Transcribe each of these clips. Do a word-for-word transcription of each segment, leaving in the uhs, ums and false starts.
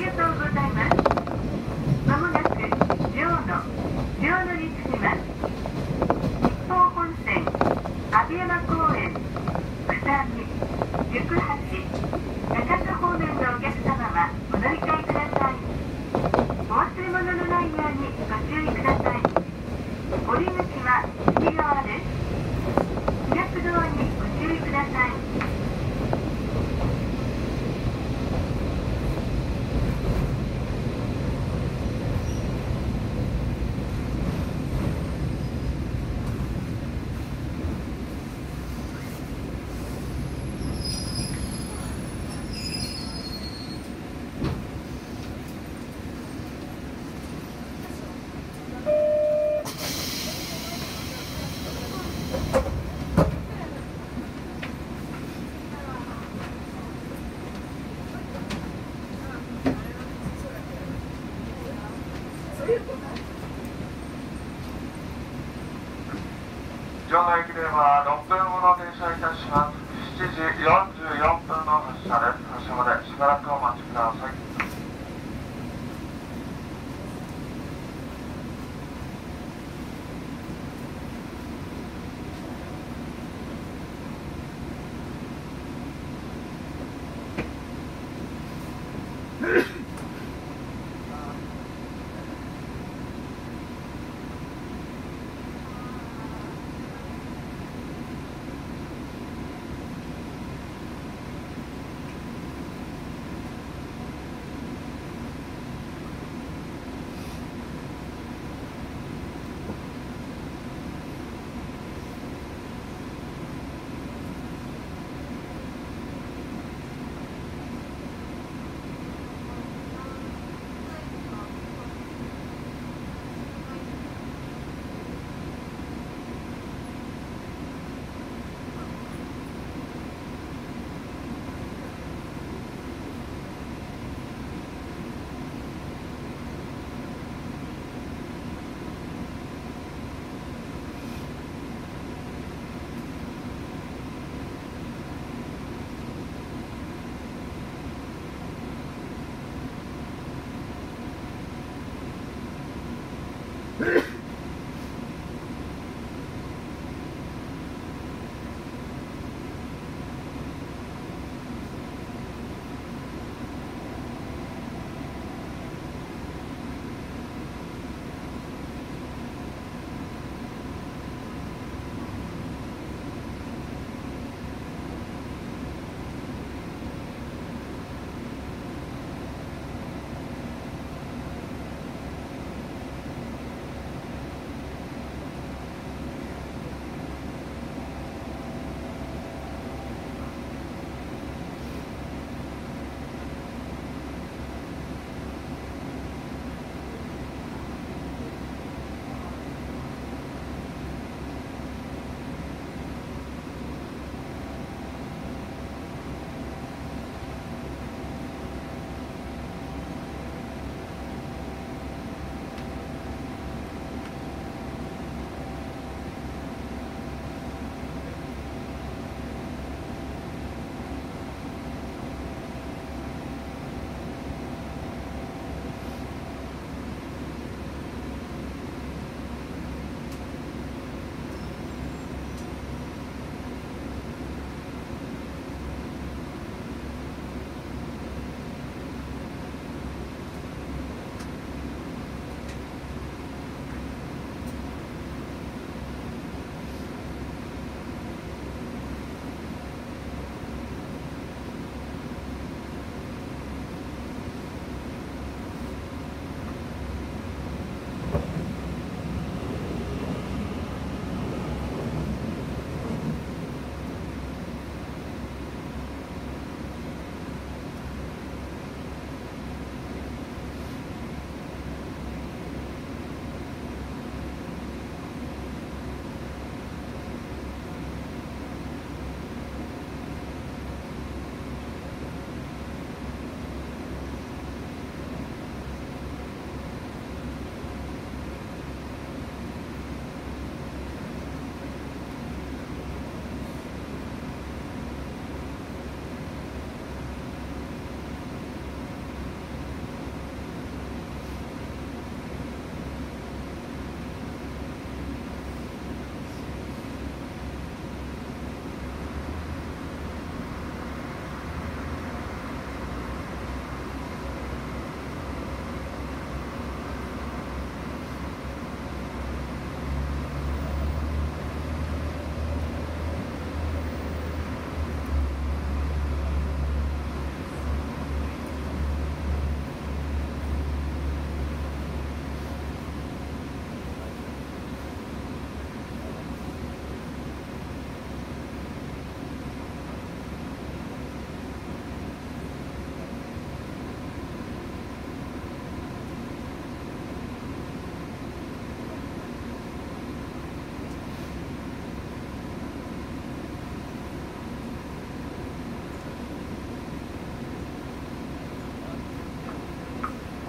りがとうございます。まもなく両の両のに着きます。日豊本線阿部山公園草見行橋中洲方面のお客様はお乗り換えください。お忘れ物のないようにご注意ください。降り口は右側です。開くドアにご注意ください。 場内駅ではろっぷんほど停車いたします。しちじよんじゅうよんぷんの発車です。発車までしばらくお待ちください。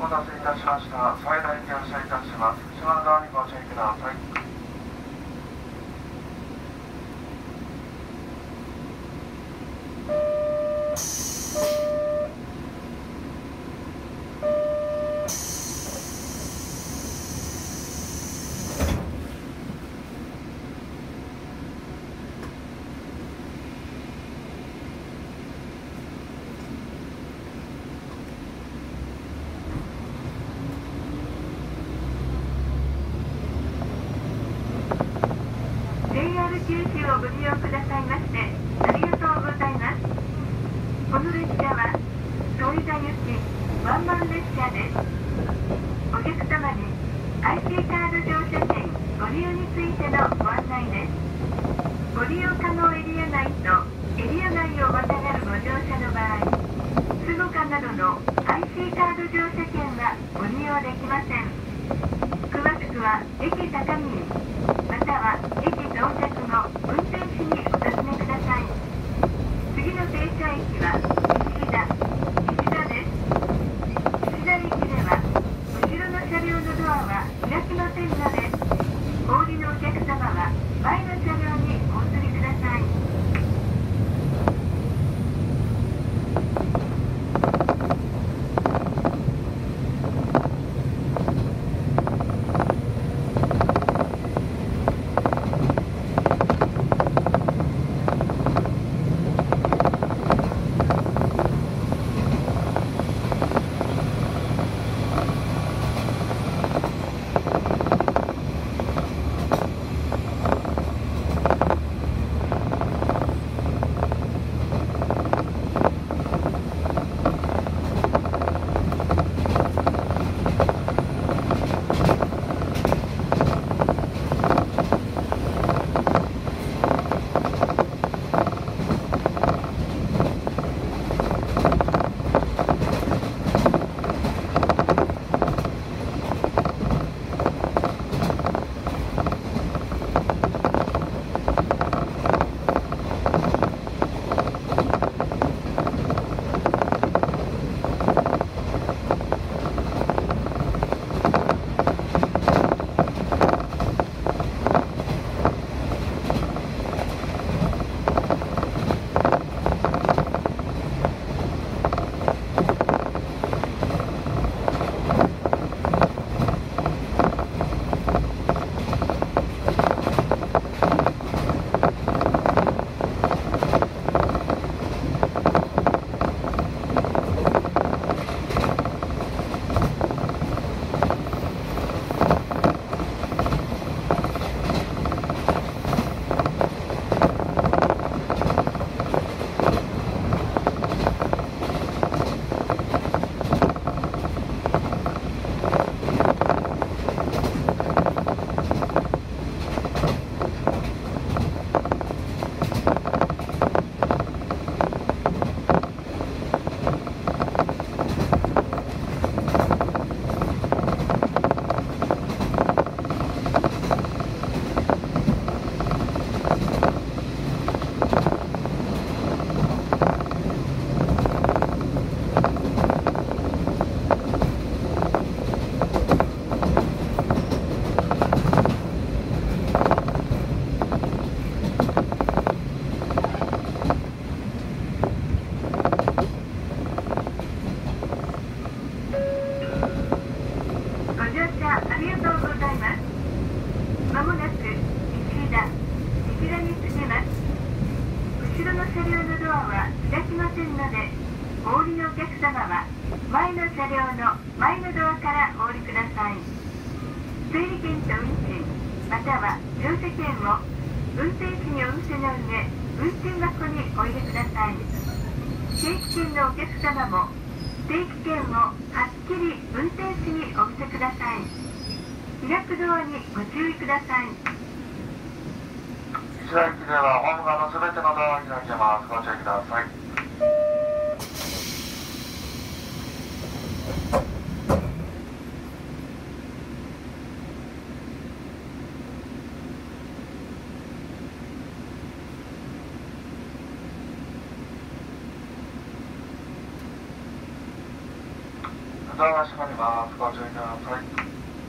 お待たせいたしました。最大に発車いたします。島の側にご注意ください。 ジェイアール 九州をご利用くださいましてありがとうございます。この列車は戸井田行きワンマン列車です。お客様に アイシー カード乗車券ご利用についてのご案内です。ご利用可能エリア内とエリア内をまたがるご乗車の場合、スゴカなどの アイシー カード乗車券はご利用できません。詳しくは駅高見または駅到着後運転士にお尋ねください。次の停車駅は石田石田です。石田駅では後ろの車両のドアは開きませんので、お降りのお客様は前の車両にお移りください。 ただいドアが閉まります。ご注意ください。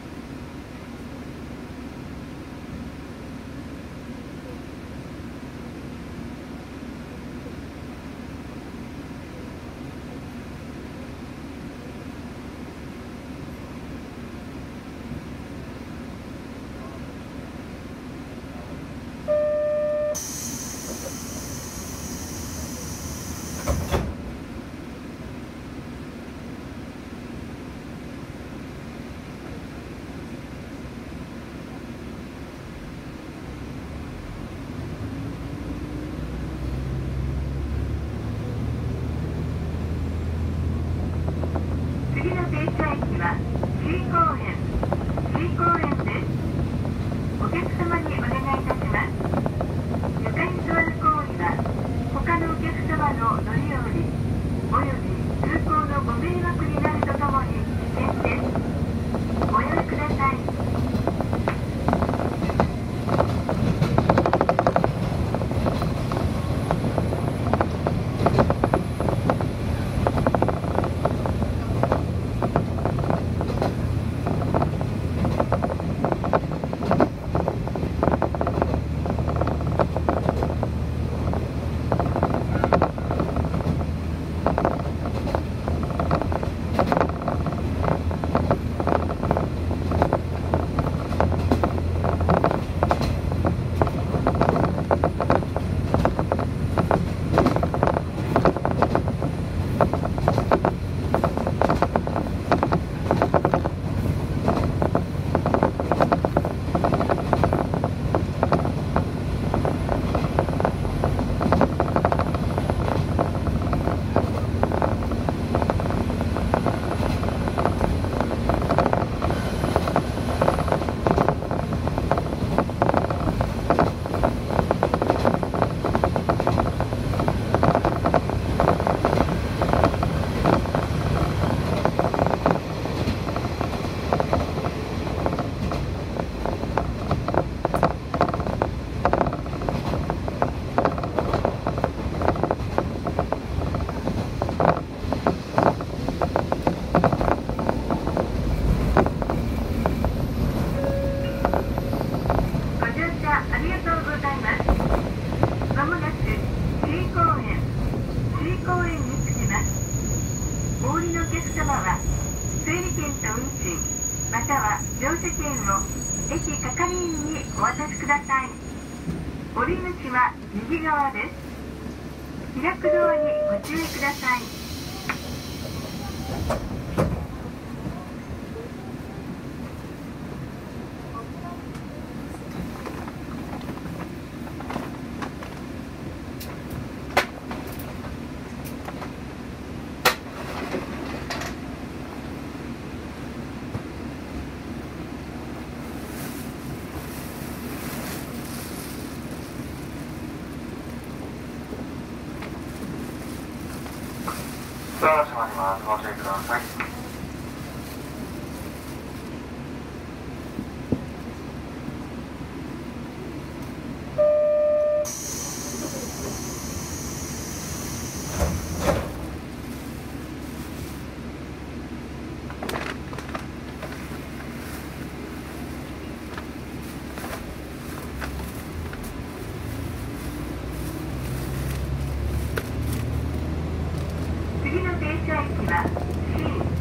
次の停車駅は C 公園 C 公園です。お客様にお願いいたします。床に座る行為は他のお客様の乗り降りおよび通行のご迷惑になるとともに危険です。ご用意ください。または乗車券を駅係員にお渡しください。降り口は右側です。開くドアにご注意ください。 ドアが閉まります。ご注意ください。 次の停車駅は C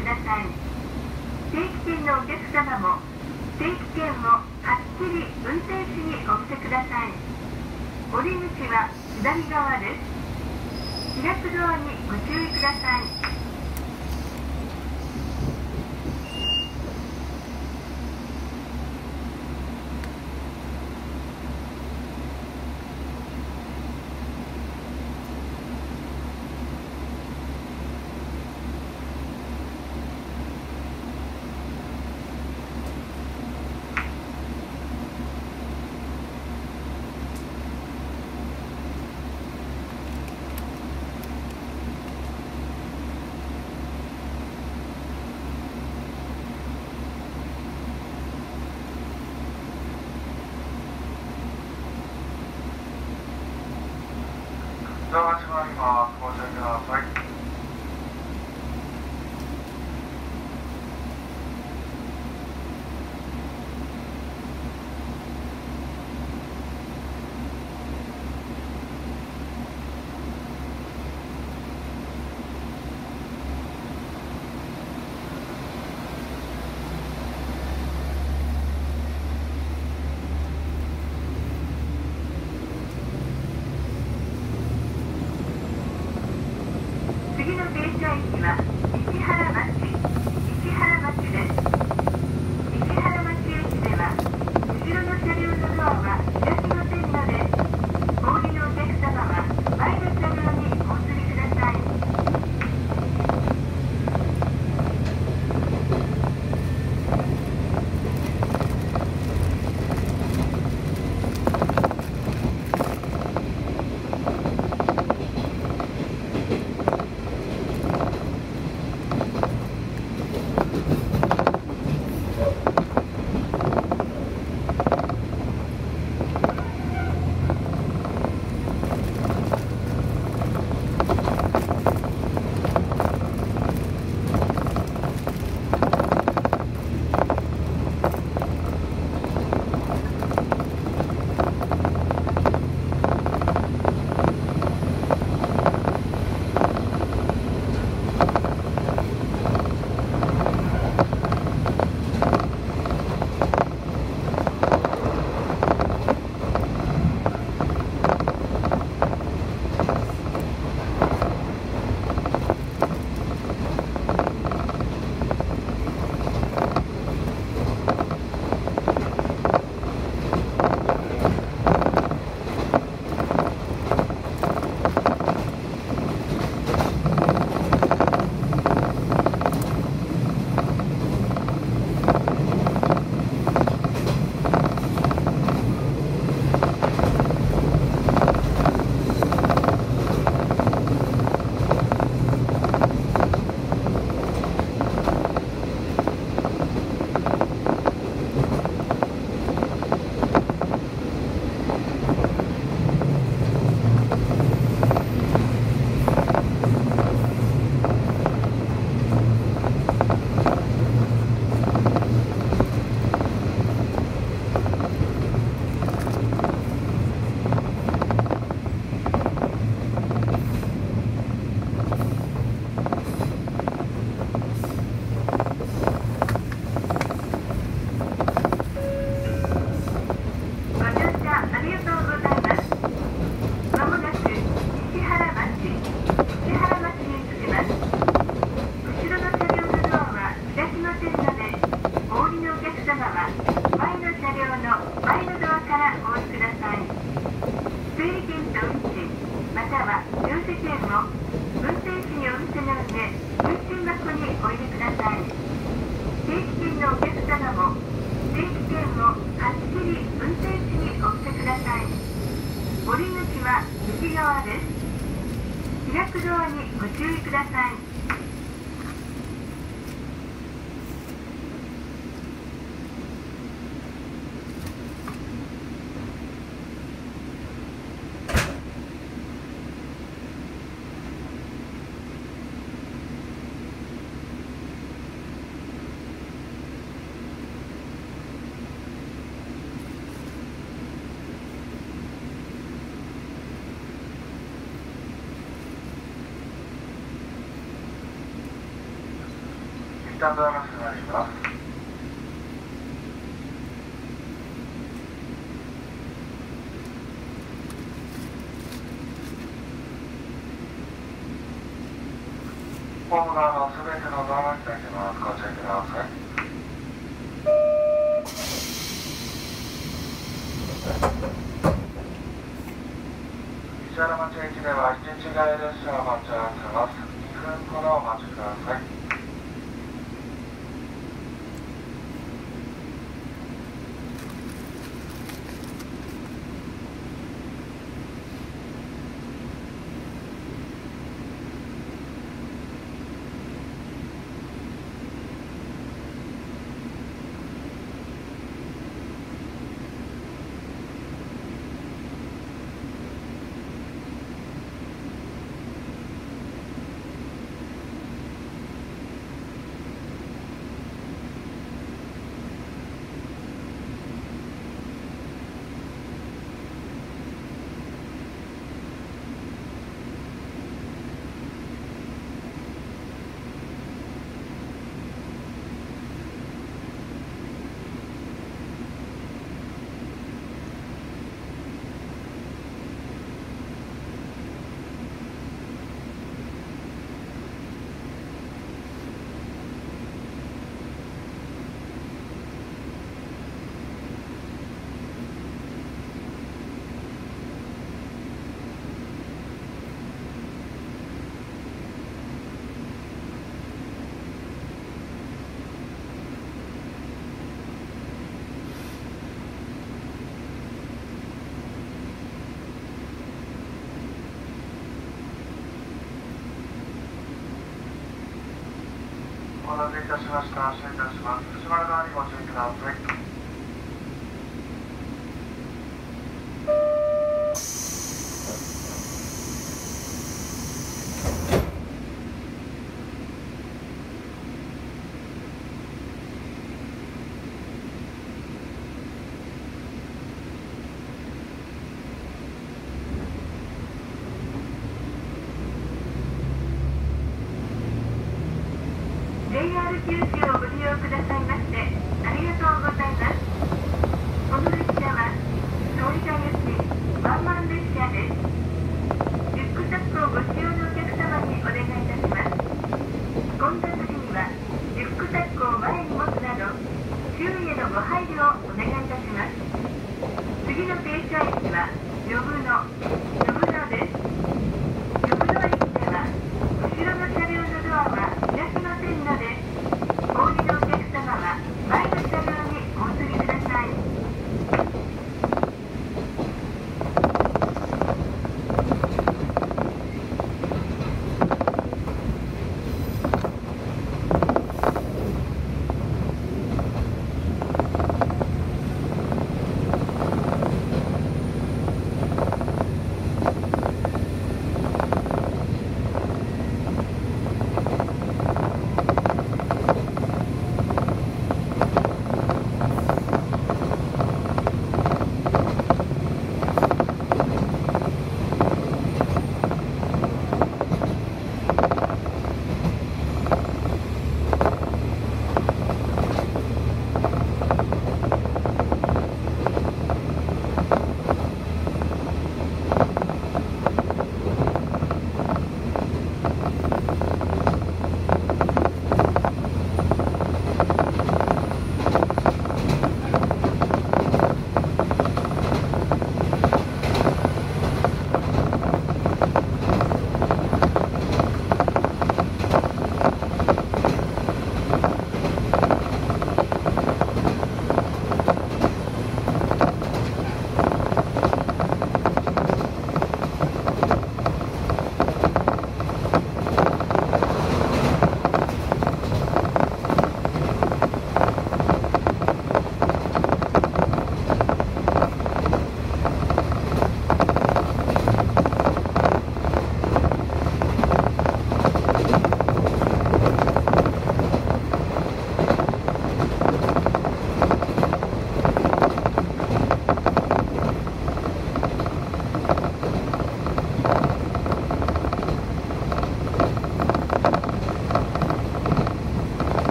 ください。定期券のお客様も定期券をはっきり運転士にお見せください。降り口は左側です。開くドアにご注意ください。 ドアが閉まります。ご注意ください。 次の停車駅は石原町石原町です。石原町駅では後ろの車両のドアは開きませんので、お降りのお客様は前の車両にお移りください。開くドアにご注意ください。 タードアが迫ります。ホーム側のすべてのドアが開きます。ご注意ください。石原町駅では行き違い列車を待ち合わせます。にふんほどお待ちください。お待たせいたしました。失礼いたします。藤原側にご注意ください。 ジェイアール 九州をご利用くださいましてありがとうございます。この列車は総理田行きワンマン列車です。リュックサックをご使用のお客様にお願いいたします。混雑時にはリュックサックを前に持つなど周囲へのご配慮をお願いいたします。次の停車駅は呼ぶの呼ぶのです。呼ぶの駅では後ろの車両のドアは開きませんので、お降りのお客様は前の車両にお移りください。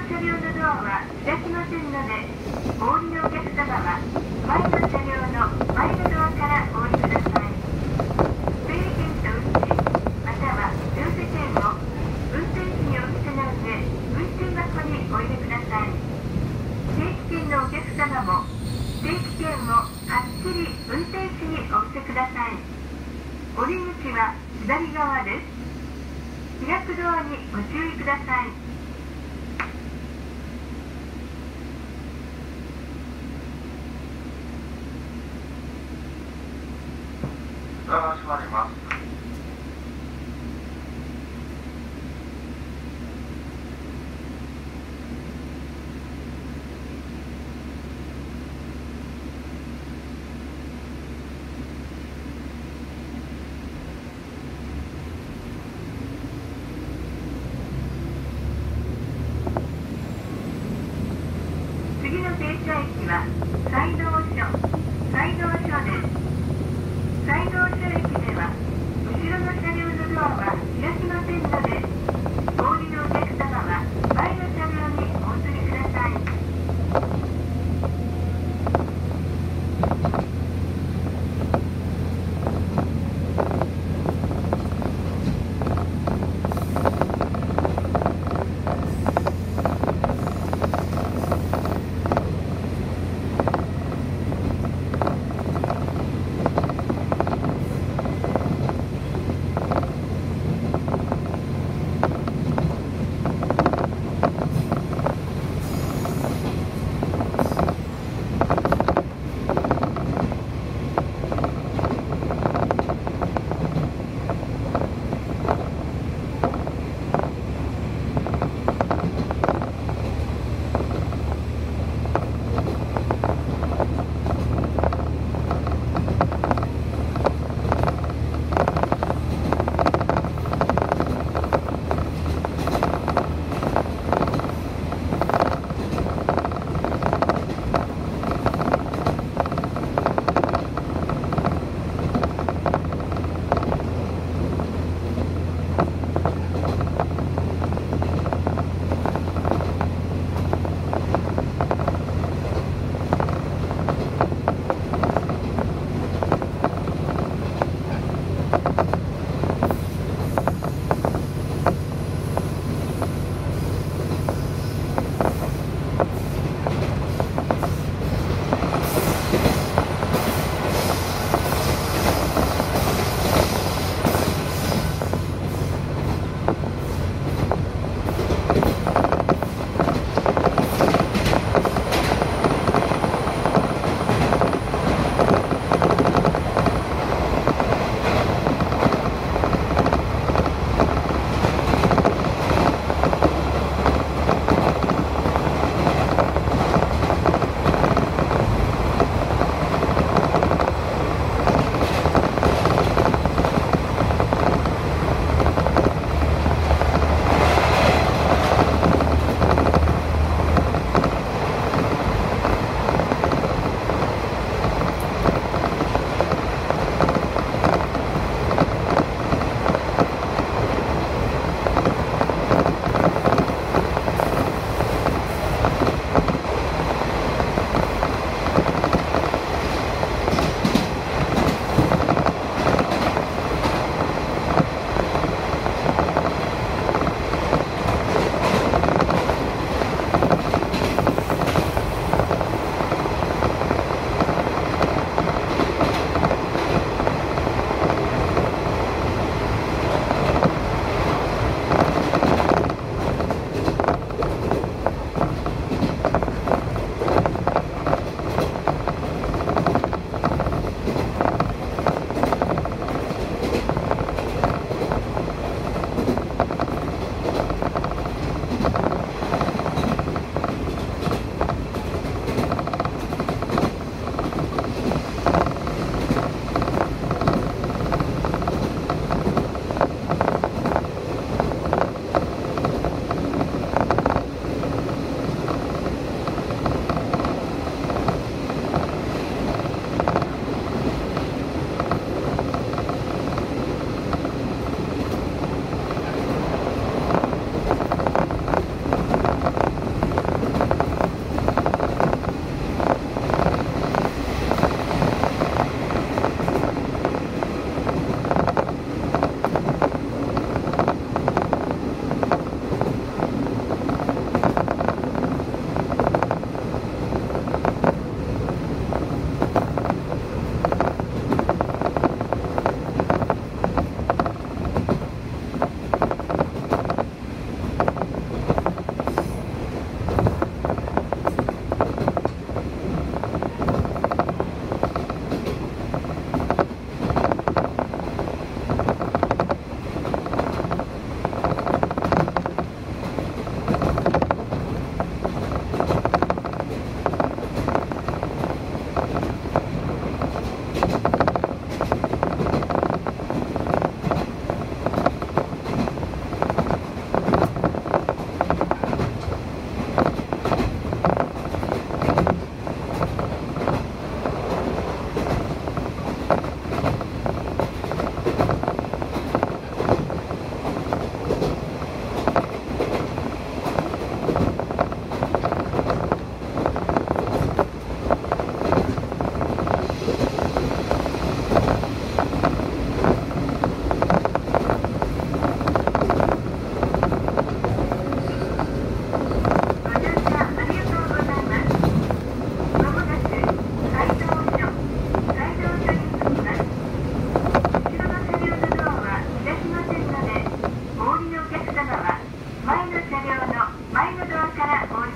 車両のドアは開きませんので、お降りのお客様は前の車両の前のドアからお降りください。整理券と運賃または乗車券を運転士にお見せの上、運賃箱にお入れください。定期券のお客様も定期券をはっきり運転士にお見せください。降り口は左側です。開くドアにご注意ください。 ドアが閉まります。 次の停車駅は西道所、西道所です。西道所駅では後ろの車両のドアは開きませんので、お降りのお客様は前の車両にお移りください。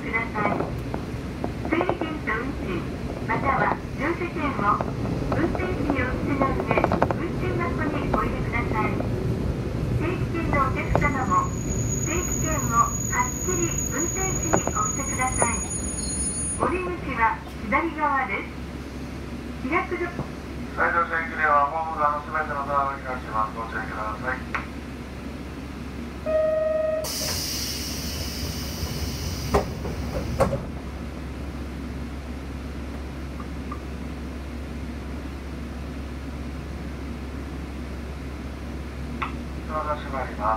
ください。整理券と運賃または乗車券を運転士にお捨ての上、運賃箱にお入れください。定期券のお客様も定期券をはっきり運転士にお捨てください。降り口は左側です。開くド西条線駅ではホーム側のすべてのドアを開きます。ご注意ください。ドアが閉まります。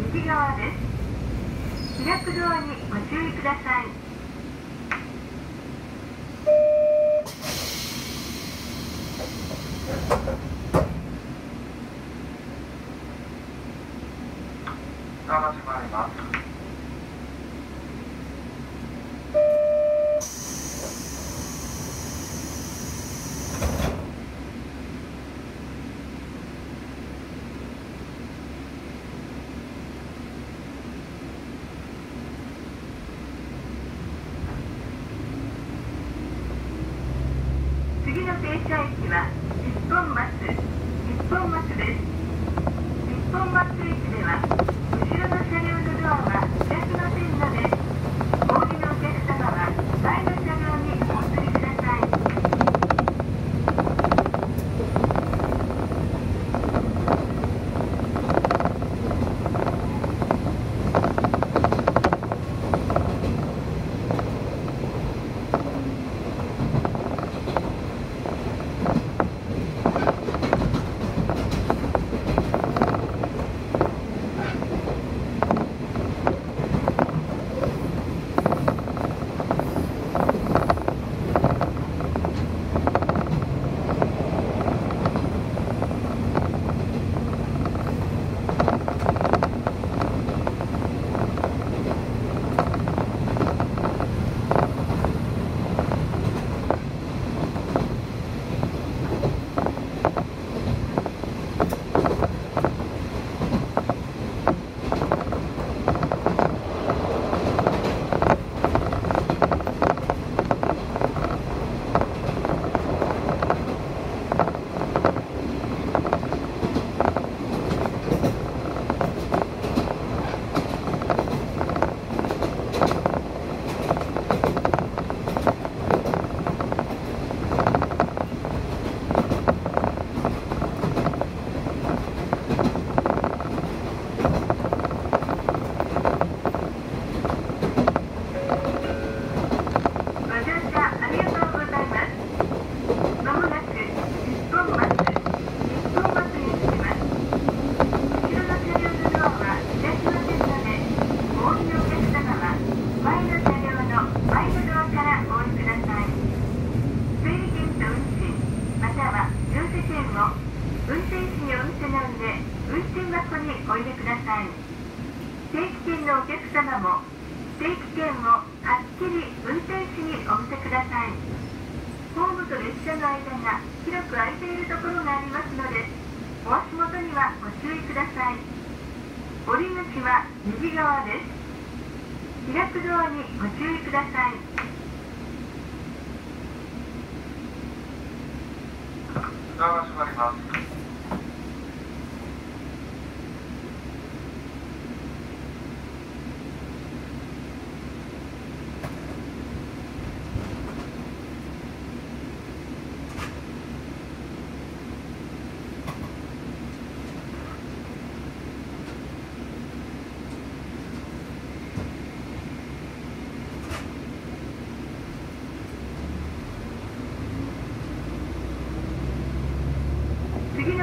右側です。開くドアにご注意ください。 ドアが閉まります。 次の停車駅は日本松、日本松です。日本松駅では後ろの車両のドアは開きませんので、お降りのお客様は前の車両にお移りください。運転士にお見せなんで運転箱にお入れください。定期券のお客様も定期券をはっきり運転士にお見せください。ホームと列車の間が広く空いているところがありますので、お足元にはご注意ください。降り口は右側です。開くドアにご注意ください。 ドアが閉まります。 次の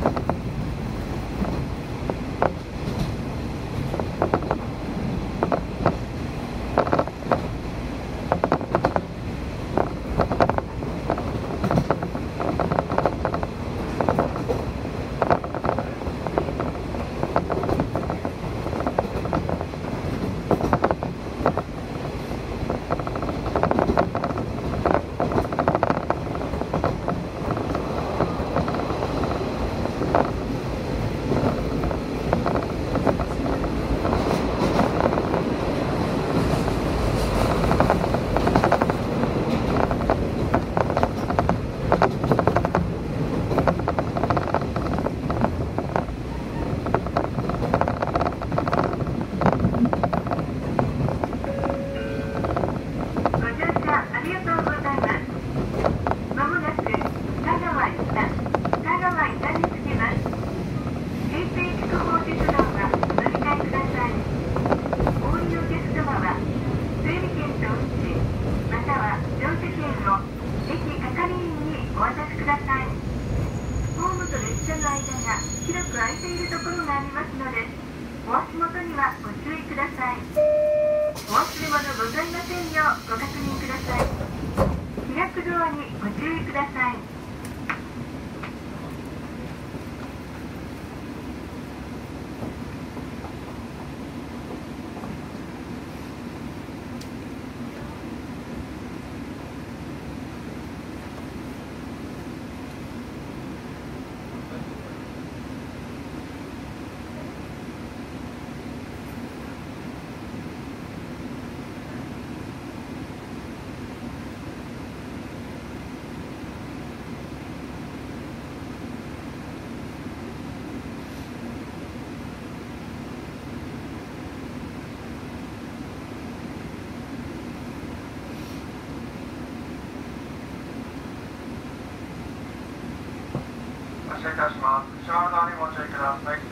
発車いたします。島のにご注意ください。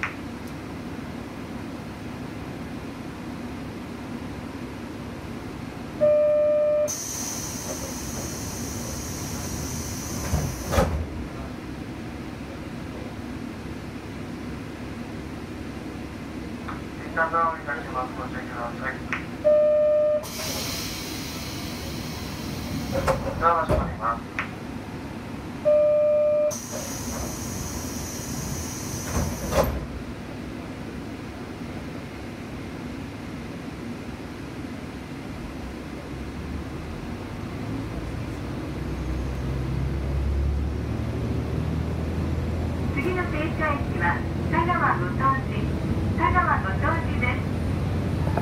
一旦ダウンいたします。ご注意ください。ドアが閉まります。 次の停車駅は田川ご当地田川ご当地です。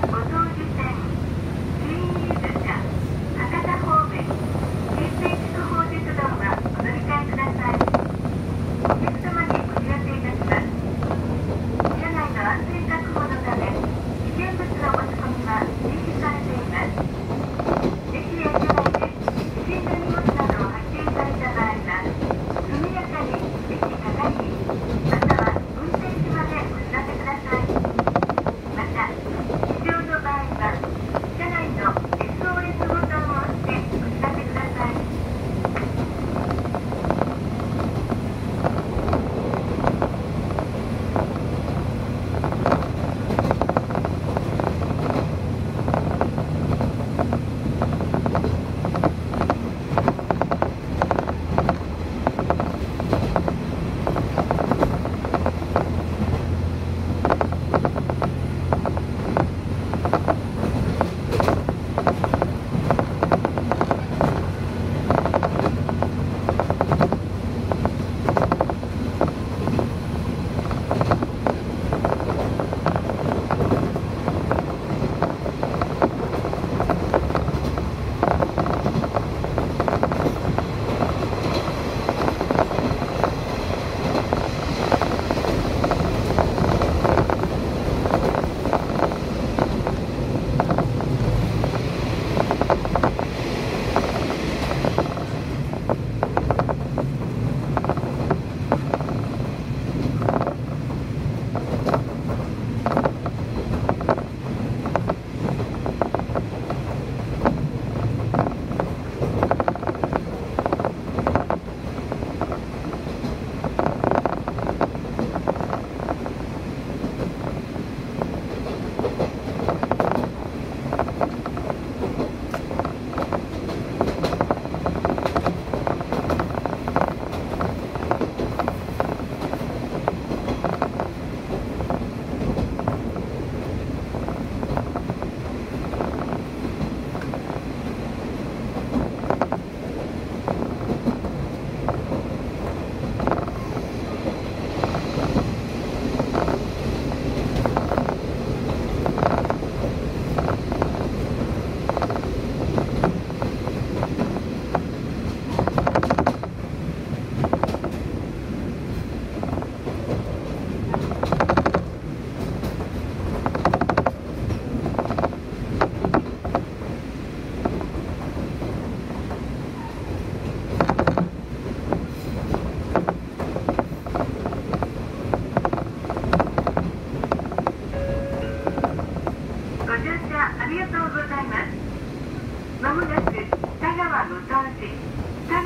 ご当地線新飯塚博多方面京成筑豊鉄道はお乗り換えください。お客様にお知らせいたします。車内の安全確保のため危険物の持ち込みは禁止されています。駅や車内で不審な荷物などを発見された場合は速やかに駅係員または運転士までお知らせください。また必要の場合は車内の エスオーエス ボタンを押してお知らせください。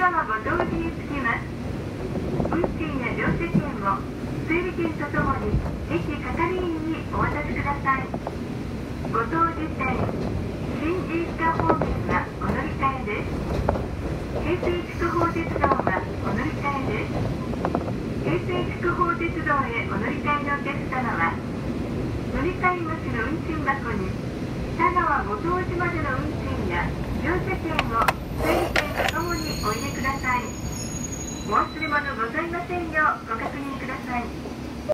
川ご当地に着きます。運賃や乗車券を整理券とともに駅係員にお渡しください。ご当地線新飯塚方面はお乗り換えです。京成筑豊鉄道はお乗り換えです。京成筑豊鉄道へお乗り換えのお客様は乗り換え口の運賃箱に田川ご当地までの運賃や乗車券を整理券とともにお入れください。お忘れ物ございませんようご確認ください。